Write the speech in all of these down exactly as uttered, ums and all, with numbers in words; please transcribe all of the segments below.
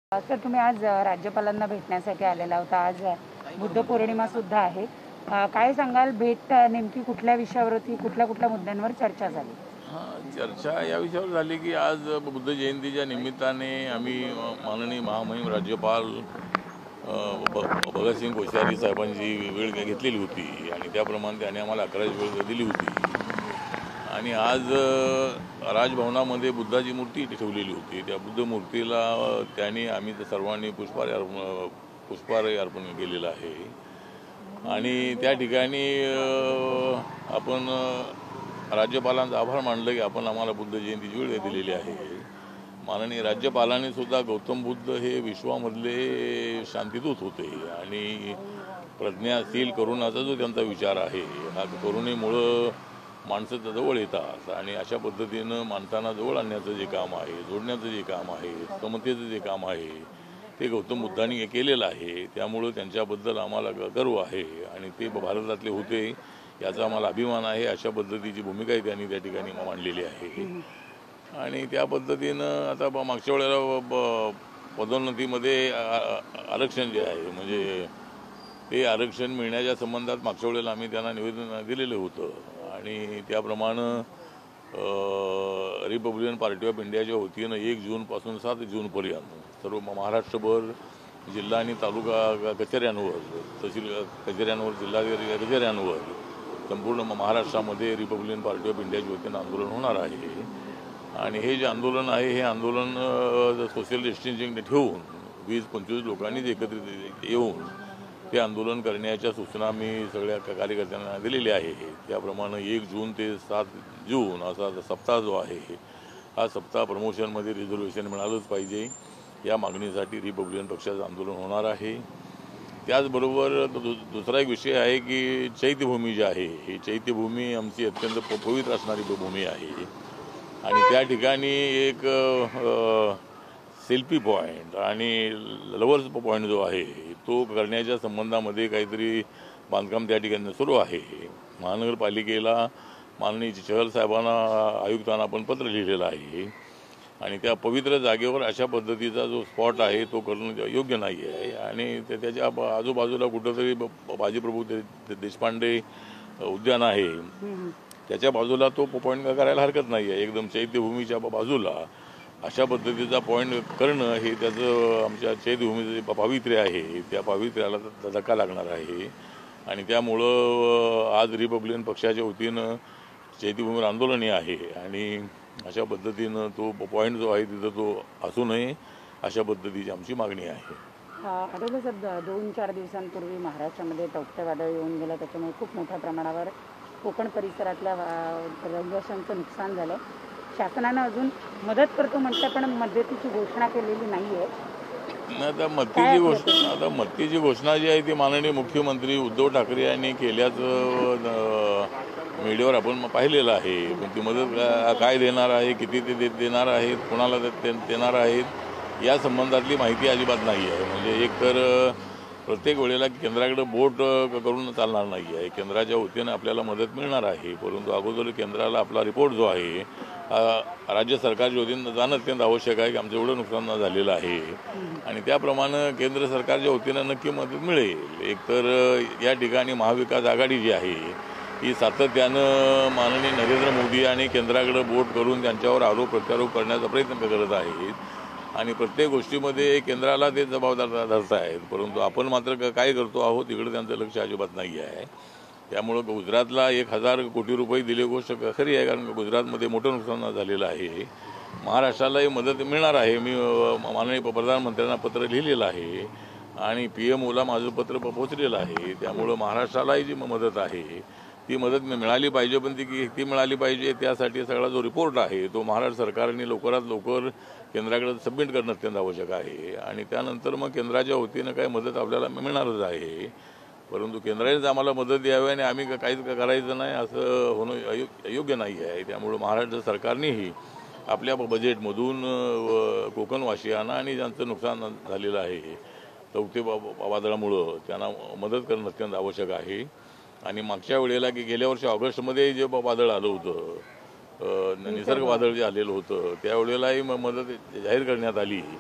Sir, तुम्ही आज अ, राज्यपालांना भेटण्यासाठी आलेला होता। आज अ, बुद्ध पौर्णिमा सुद्धा आहे। अ, काय सांगाल, भेट अ, नेमकी कुठल्या विषयावरती, कुठल्या कुठल्या मुद्द्यांवर चर्चा झाली? हां, चर्चा या विषयावर झाली की आज बुद्ध जयंतीच्या निमित्ताने आम्ही अ, माननीय महामहिम राज्यपाल अ, भ भगतसिंग कोश्यारी साहेबांची वेळ घेतलेली होती आणि त्याप्रमाणे त्यांनी आम्हाला अकराची वेळ दिली होती. आणि आज अ, राजभवनामध्ये बुद्धाची मूर्ती ठेवलेली होती. त्या बुद्ध मूर्तीला अ, त्यांनी आम्ही तर सर्वांनी पुष्पहार अर्पण पुष्पहार अर्पण केलेलं आहे. आणि त्या ठिकाणी अ, आपण अ, राज्यपालांचा आभार मानलं की आपण आम्हाला बुद्ध जयंतीची वेळ दिलेली आहे. माननीय राज्यपालांनी सुद्धा गौतम बुद्ध हे विश्वामधले शांतिदूत होते आणि प्रज्ञाशील करुणाचा जो त्यांचा विचार आहे, हा करुणेमुळं माणसं जवळ येतात आणि अशा पद्धतीनं माणसांना जवळ आणण्याचं जे काम आहे, जोडण्याचं जे काम आहे, समतेचं जे काम आहे, ते गौतम बुद्धांनी केलेलं आहे. त्यामुळं त्यांच्याबद्दल आम्हाला गर्व आहे आणि ते भारतातले होते याचा आम्हाला अभिमान आहे. अशा पद्धतीची भूमिकाही त्यांनी त्या ठिकाणी मांडलेली आहे. आणि त्या पद्धतीनं आता ब मागच्या वेळेला ब पदोन्नतीमध्ये आरक्षण जे आहे, म्हणजे ते आरक्षण मिळण्याच्या संबंधात मागच्या वेळेला आम्ही त्यांना निवेदन दिलेलं होतं आणि त्याप्रमाणे रिपब्लिकन पार्टी ऑफ इंडियाच्या वतीनं एक जूनपासून सात जूनपर्यंत सर्व महाराष्ट्रभर जिल्हा आणि तालुका कचेऱ्यांवर, तहसील कचेऱ्यांवर, जिल्हाधिकारी कचेऱ्यांवर संपूर्ण महाराष्ट्रामध्ये रिपब्लिकन पार्टी ऑफ इंडियाच्या वतीनं आंदोलन होणार आहे. आणि हे जे आंदोलन आहे, हे आंदोलन सोशल डिस्टन्सिंग ठेवून वीस पंचवीस लोकांनीच एकत्रित येऊन ते आंदोलन करण्याच्या सूचना मी सगळ्या कार्यकर्त्यांना दिलेल्या आहे. त्याप्रमाणे एक जून ते सात जून असा सप्ताह जो आहे, हा सप्ताह प्रमोशनमध्ये रिझर्वेशन मिळालंच पाहिजे या मागणीसाठी रिपब्लिकन पक्षाचं आंदोलन होणार आहे. त्याचबरोबर दु दुसरा एक विषय आहे की चैत्यभूमी जी आहे, ही चैत्यभूमी आमची अत्यंत पवित्र असणारी भूमी आहे आणि त्या ठिकाणी एक सेल्फी पॉईंट आणि लवर्स पॉईंट जो आहे तो करण्याच्या संबंधामध्ये काहीतरी बांधकाम त्या ठिकाणी सुरू आहे. महानगरपालिकेला माननीय चहल साहेबांना, आयुक्तांना आपण पत्र लिहिलेलं आहे आणि त्या पवित्र जागेवर अशा पद्धतीचा जो स्पॉट आहे तो करणं योग्य नाही आहे. आणि त्याच्या आजूबाजूला कुठंतरी बाजीप्रभू देशपांडे उद्यान आहे, त्याच्या बाजूला तो पॉईंट करायला हरकत नाही आहे. एकदम चैत्यभूमीच्या बाजूला अशा पद्धतीचा पॉईंट करणं हे त्याचं आमच्या चैत्यभूमीचं जे पावित्र्य आहे, त्या पावित्र्याला धक्का लागणार आहे. आणि त्यामुळं आज रिपब्लिकन पक्षाच्या वतीनं चैत्यभूमीवर आंदोलनही आहे आणि अशा पद्धतीनं तो पॉईंट जो आहे तिथं तो असू नये, अशा पद्धतीची आमची मागणी आहे. आठवलं सर, दोन चार दिवसांपूर्वी महाराष्ट्रामध्ये टौक्टे वादळ येऊन गेलं, त्याच्यामुळे खूप मोठ्या प्रमाणावर कोकण परिसरातल्या रहिवाशांचं नुकसान झालं. शासनानं अजून मदत करतो म्हटलं, पण मदतीची घोषणा केलेली नाही आहे. आता मदतीची घोषणा आता मदतीची घोषणा जी आहे ती माननीय मुख्यमंत्री उद्धव ठाकरे यांनी केल्याचं मीडियावर आपण पाहिलेलं आहे. पण ती मदत काय देणार आहे, किती ते देणार आहेत, कोणाला देणार आहेत, या संबंधातली माहिती अजिबात नाही आहे. म्हणजे एकतर प्रत्येक वेळेला केंद्राकडे बोट करून चालणार नाही आहे. केंद्राच्या वतीनं आपल्याला मदत मिळणार आहे, परंतु अगोदर केंद्राला आपला रिपोर्ट जो आहे राज्य सरकारच्या वतीनं जाणं अत्यंत आवश्यक आहे की आमचं एवढं नुकसान झालेलं आहे आणि त्याप्रमाणे केंद्र सरकारच्या वतीनं नक्की मदत मिळेल. एकतर या ठिकाणी महाविकास आघाडी जी आहे ही सातत्यानं माननीय नरेंद्र मोदी आणि केंद्राकडे बोट करून त्यांच्यावर आरोप प्रत्यारोप करण्याचा प्रयत्न करत आहेत आणि प्रत्येक गोष्टीमध्ये केंद्राला ते जबाबदार धरत आहेत. परंतु आपण मात्र काय करतो आहोत इकडे त्यांचं लक्ष अजिबात नाही आहे. त्यामुळं गुजरातला एक हजार कोटी रुपये दिले गोष्ट खरी आहे, कारण गुजरातमध्ये मोठं नुकसान झालेलं आहे. महाराष्ट्रालाही मदत मिळणार आहे. मी माननीय प्रधानमंत्र्यांना पत्र लिहिलेलं आहे आणि पी एम ओला माझं पत्र पोहोचलेलं आहे. त्यामुळं महाराष्ट्रालाही जी मदत आहे ती मदत मिळाली पाहिजे, पण ती ती मिळाली पाहिजे त्यासाठी सगळा जो रिपोर्ट आहे तो महाराष्ट्र सरकारने लवकरात लवकर केंद्राकडे सबमिट करणं अत्यंत आवश्यक आहे आणि त्यानंतर मग केंद्राच्या वतीनं काही मदत आपल्याला मिळणारच आहे. परंतु केंद्रानेच आम्हाला मदत द्यावी आणि आम्ही काहीच करायचं नाही असं होणं योग्य नाही आहे. त्यामुळं महाराष्ट्र सरकारनेही आपल्या बजेटमधून कोकणवासियांना आणि ज्यांचं नुकसान झालेलं आहे टौक्टे वादळामुळं त्यांना मदत करणं अत्यंत आवश्यक आहे. आणि मागच्या वेळेला की गेल्या वर्षी ऑगस्टमध्ये जे वादळ आलं होतं, निसर्ग वादळ जे आलेलं होतं, त्यावेळेलाही मदत जाहीर करण्यात आली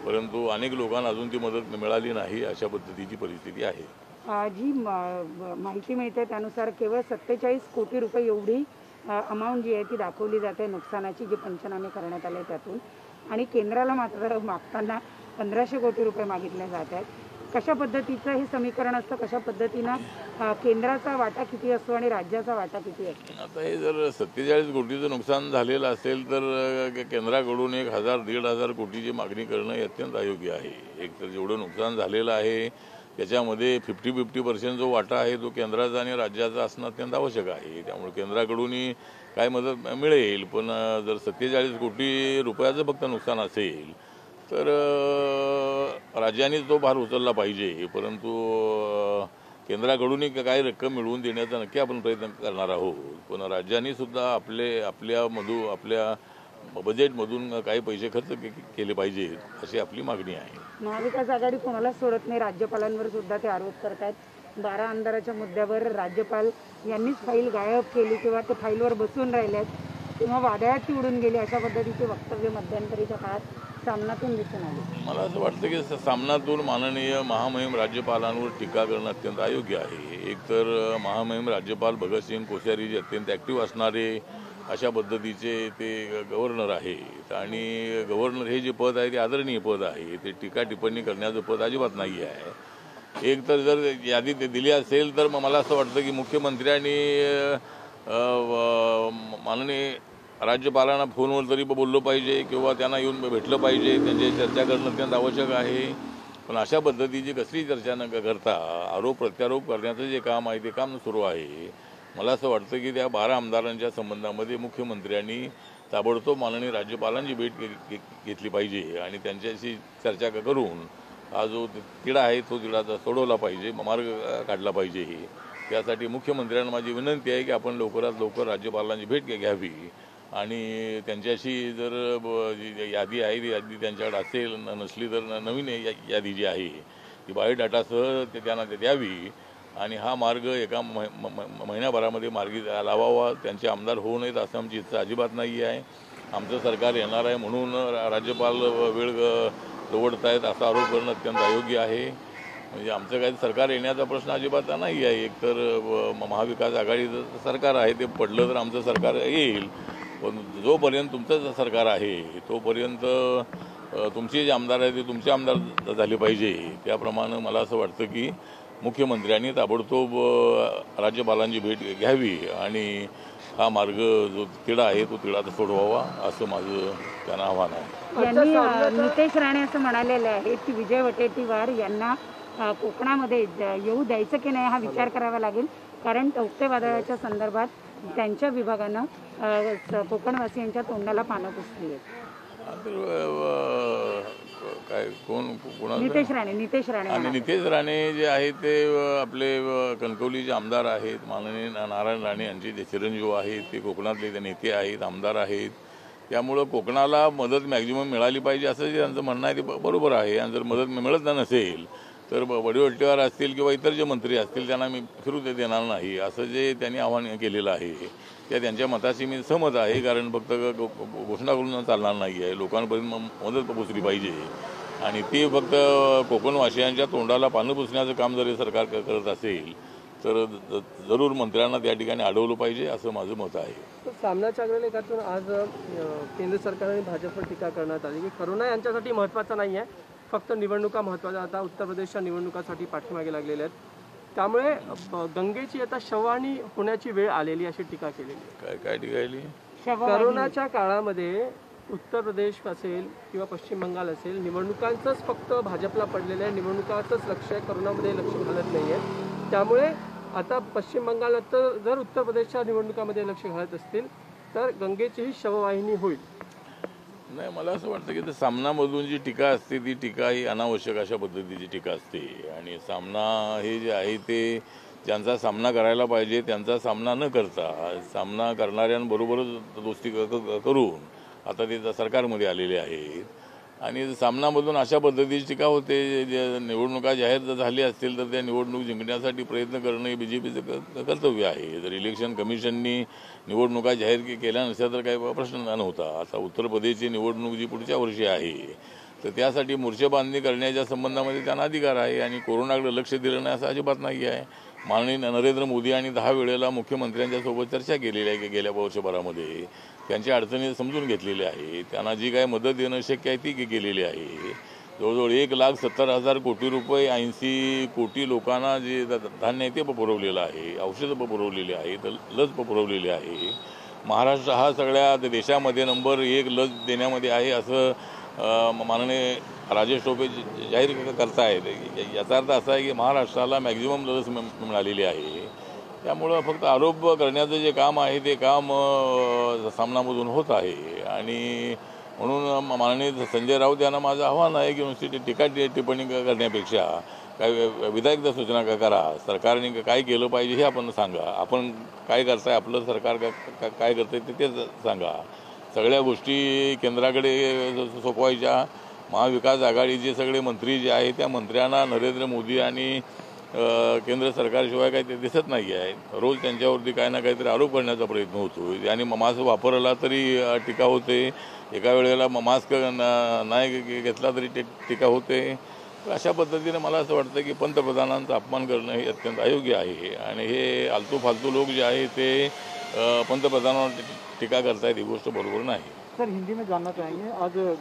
परंतु अनेक लोकांना अजून ती मदत मिळाली नाही, अशा पद्धतीची परिस्थिती आहे. अ, जी म- माहिती मिळते त्यानुसार केवळ सत्तेचाळीस कोटी रुपये एवढी अमाऊंट जी आहे ती दाखवली जाते नुकसानाची, जी पंचनामे करण्यात आले त्यातून, आणि केंद्राला मात्र मागताना पंधराशे कोटी रुपये मागितले जात आहेत. कशा पद्धतीचं हे समीकरण असतं, कशा पद्धतीनं अ, केंद्राचा वाटा किती असतो आणि राज्याचा वाटा किती असतो? आता हे जर सत्तेचाळीस कोटीचं नुकसान झालेलं असेल तर अ, केंद्राकडून एक हजार दीड हजार कोटीची मागणी करणं हे अत्यंत अयोग्य आहे. एक तर जेवढं नुकसान झालेलं आहे त्याच्यामध्ये फिफ्टी फिफ्टी पर्सेंट जो वाटा आहे तो केंद्राचा आणि राज्याचा असणं अत्यंत आवश्यक आहे. त्यामुळे केंद्राकडूनही काय मदत मिळेल, पण अ, जर सत्तेचाळीस कोटी रुपयाचं फक्त नुकसान असेल तर अ, राज्यानेच तो भार उचलला पाहिजे. परंतु अ, केंद्राकडूनही काही रक्कम मिळवून देण्याचा नक्की आपण प्रयत्न करणार आहोत, पण राज्यांनी सुद्धा आपले आपल्यामधून आपल्या बजेटमधून काही पैसे खर्च के केले पाहिजेत, अशी आपली मागणी आहे. महाविकास आघाडी कोणालाच सोडत नाही, राज्यपालांवर सुद्धा ते आरोप करतायत. बारा आमदाराच्या मुद्द्यावर राज्यपाल यांनीच फाईल गायब केली किंवा ते फाईलवर बसून राहिल्यात किंवा वादळात ती उडून गेली, अशा पद्धतीचे वक्तव्य मध्यंतरीच्या काळात सामनातून दिसून आले. मला असं वाटतं की सामनातून माननीय महामहिम राज्यपालांवर टीका करणं अत्यंत अयोग्य आहे. एकतर महामहिम राज्यपाल भगतसिंग कोश्यारी जे अत्यंत ॲक्टिव्ह असणारे अशा पद्धतीचे ते गव्हर्नर आहेत, आणि गव्हर्नर हे जे पद आहे ते आदरणीय पद आहे, ते टीका टिप्पणी करण्याचं पद अजिबात नाही आहे. एक तर जर यादी ते दिली असेल तर मग मला असं वाटतं की मुख्यमंत्र्यांनी माननीय राज्यपालांना फोनवर तरी बोललं पाहिजे किंवा त्यांना येऊन भेटलं पाहिजे, त्यांची चर्चा करणं अत्यंत आवश्यक आहे. पण अशा पद्धतीची कसली चर्चा न करता आरोप प्रत्यारोप करण्याचं जे काम आहे ते काम सुरू आहे. मला असं वाटतं की त्या बारा आमदारांच्या संबंधामध्ये मुख्यमंत्र्यांनी ताबडतोब माननीय राज्यपालांची भेट घेतली पाहिजे आणि त्यांच्याशी चर्चा करून हा जो तिढा आहे तो तिढा सोडवला पाहिजे, मार्ग काढला पाहिजे. त्यासाठी मुख्यमंत्र्यांना माझी विनंती आहे की आपण लवकरात लवकर राज्यपालांची भेट घ्यावी आणि त्यांच्याशी जर यादी आहे ती यादी त्यांच्याकडे असेल, नसली तर नवीन यादी जी आहे ती बायोडाटासह ते त्यांना ते द्यावी आणि हा मार्ग एका महिन्याभरामध्ये मार्गी लावावा. त्यांचे आमदार होऊ नयेत असं आमची इच्छा अजिबात नाही आहे. आमचं सरकार येणार आहे म्हणून राज्यपाल वेळ दवडत आहेत असा आरोप करणं अत्यंत अयोग्य आहे. म्हणजे आमचं काही सरकार येण्याचा प्रश्न अजिबात नाही आहे. एकतर महाविकास आघाडीचं सरकार आहे, ते पडलं तर आमचं सरकार येईल, पण जोपर्यंत तुमचं सरकार आहे तोपर्यंत तुमचे जे आमदार आहेत ते तुमचे आमदार झाले पाहिजे. त्याप्रमाणे मला असं वाटतं की मुख्यमंत्र्यांनी ताबडतोब राज्यपालांची भेट घ्यावी आणि हा मार्ग जो तिढा आहे तो तिढा सोडवावा असं माझं त्यांना आव्हान आहे. यांनी नितेश राणे असं म्हणालेलं आहे की विजय वडेट्टीवार यांना कोकणामध्ये येऊ द्यायचं की नाही हा विचार करावा लागेल, कारण टौक्टे वादळाच्या संदर्भात त्यांच्या विभागानं कोकणवासियांच्या तोंडाला पानं पुसली आहेत. काय कोण कोणा नितेश राणे नितेश राणे आणि नितेश राणे जे आहेत ते आपले कणकवलीचे आमदार आहेत. माननीय नारायण राणे यांचे जे चिरंजीव आहेत ते कोकणातले ते नेते आहेत, आमदार आहेत. त्यामुळं कोकणाला मदत मॅक्झिमम मिळाली पाहिजे असं जे त्यांचं म्हणणं आहे ते बरोबर आहे. आणि जर मदत मिळत नसेल तर वडेवट्टीवार असतील किंवा इतर जे मंत्री असतील त्यांना मी फिरू देणार नाही असं जे त्यांनी आव्हान केलेलं आहे त्या त्यांच्या मताशी मी सहमत आहे. कारण फक्त घोषणा करून चालणार नाही आहे, लोकांपर्यंत मदत पोचली पाहिजे आणि ती फक्त कोकणवासियांच्या तोंडाला पानं पुसण्याचं काम जर सरकार करत असेल तर जरूर मंत्र्यांना त्या ठिकाणी अडवलं पाहिजे असं माझं मत आहे. सामनाच्या अग्रलेखातून आज केंद्र सरकारने भाजपवर टीका करण्यात आली की करोना यांच्यासाठी महत्त्वाचा नाही आहे, फक्त निवडणुका महत्त्वाच्या. आता उत्तर प्रदेशच्या निवडणुकासाठी पाठीमागे लागलेल्या आहेत, त्यामुळे गंगेची आता शववाहिनी होण्याची वेळ आलेली अशी टीका केलेली. काय काय टीका केली? करोनाच्या काळामध्ये उत्तर प्रदेश असेल किंवा पश्चिम बंगाल असेल, निवडणुकांचंच फक्त भाजपला पडलेलं आहे, निवडणुकाचंच लक्ष आहे, करोनामध्ये लक्ष घालत नाही आहे. त्यामुळे आता पश्चिम बंगाल तर जर उत्तर प्रदेशच्या निवडणुकामध्ये लक्ष घालत असतील तर गंगेचीही शववाहिनी होईल. नाही, मला असं वाटतं की सामनामधून जी टीका असते ती टीका ही अनावश्यक अशा पद्धतीची टीका असते आणि सामना हे जे आहे ते ज्यांचा सामना करायला पाहिजे त्यांचा सामना न करता सामना करणाऱ्यांबरोबरच दोस्ती करून आता ते सरकारमध्ये आलेले आहेत आणि सामनामधून अशा पद्धतीची टीका होते. जे निवडणुका जाहीर झाली असतील तर त्या निवडणूक जिंकण्यासाठी प्रयत्न करणं हे बी जे पीचं कर्तव्य आहे. जर इलेक्शन कमिशननी निवडणुका जाहीर केल्या नसल्या तर काही प्रश्न नव्हता. आता उत्तर प्रदेशची निवडणूक जी पुढच्या वर्षी आहे तर त्यासाठी मोर्चे बांधणी करण्याच्या संबंधामध्ये त्यांना अधिकार आहे आणि कोरोनाकडे लक्ष दिलं नाही असं अजिबात नाही आहे. माननीय नरेंद्र मोदी यांनी दहा वेळेला मुख्यमंत्र्यांच्या सोबत चर्चा केलेली आहे की गेल्या वर्षभरामध्ये त्यांच्या अडचणी समजून घेतलेल्या आहे. त्यांना जी काय मदत देणं शक्य आहे ती केलेली आहे. जवळजवळ एक लाख सत्तर हजार कोटी रुपये ऐंशी कोटी लोकांना जे धान्य आहे ते पुरवलेलं आहे, औषधं पुरवलेली आहेत, लस पुरवलेली आहे. महाराष्ट्र हा सगळ्या देशामध्ये नंबर एक लस देण्यामध्ये आहे असं माननीय राजेश टोपे जाहीर करतायत. याचा अर्थ असा आहे की महाराष्ट्राला मॅक्झिमम लस मिळालेली आहे. त्यामुळं फक्त आरोप करण्याचं जे काम आहे ते काम सामनामधून होत आहे आणि म्हणून माननीय संजय राऊत यांना माझं आव्हान आहे की नुसती टीका टिप्पणी करण्यापेक्षा काय विधायक सूचना का करा. सरकारने काय केलं पाहिजे हे आपण सांगा. आपण काय करताय, आपलं सरकार काय करतंय ते तेच सांगा. सगळ्या गोष्टी केंद्राकडे सोपवायच्या. महाविकास आघाडीचे सगळे मंत्री जे आहेत त्या मंत्र्यांना नरेंद्र मोदी आणि केंद्र सरकारशिवाय काही ते दिसत नाही आहे. रोज त्यांच्यावरती काही ना काहीतरी आरोप करण्याचा प्रयत्न होतो आणि मास्क वापरला तरी टीका होते, एका वेळेला मास्क नाही घेतला तरी टीका होते. अशा पद्धतीने मला असं वाटतं की पंतप्रधानांचा अपमान करणं हे अत्यंत अयोग्य आहे आणि हे आलतू फालतू लोक जे आहे ते पंतप्रधानांवर टीका करतायत ही गोष्ट बरोबर नाही. सर, हिंदी में जानना चाहेंगे, आज